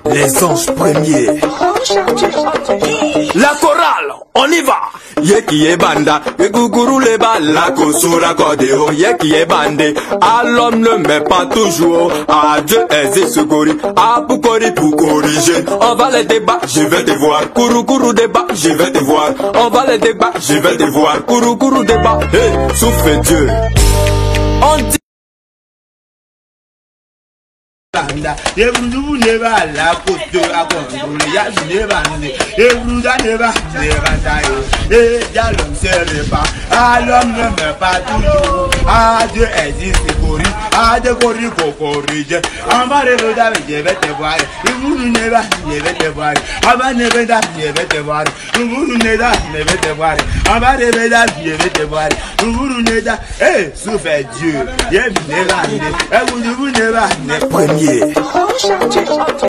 Les anges premiers. La chorale, on y va. Yeki e banda, guguru le bala, kosura kodeo, yeki e bandé. À l'homme ne met pas toujours, à Dieu est secouru, à Poukori pour corriger. On va les débats, je vais te voir. Kourou kourou débat, je vais te voir. On va les débats, je vais te voir. Kourou kourou débat, hey, souffle Dieu. On dit Ebrudu neba la koto akondule ya neba ne ebruda neba tayo dialogue serait pas à l'homme ne met pas toujours à Dieu existe corri à Dieu corri corrige on va regarder je vais te voir ebrudu neba je vais te voir aba neba je vais te voir ebrudu neba je vais te voir aba neba je vais te voir ebrudu neba souffle Dieu ye neba ebrudu neba premier.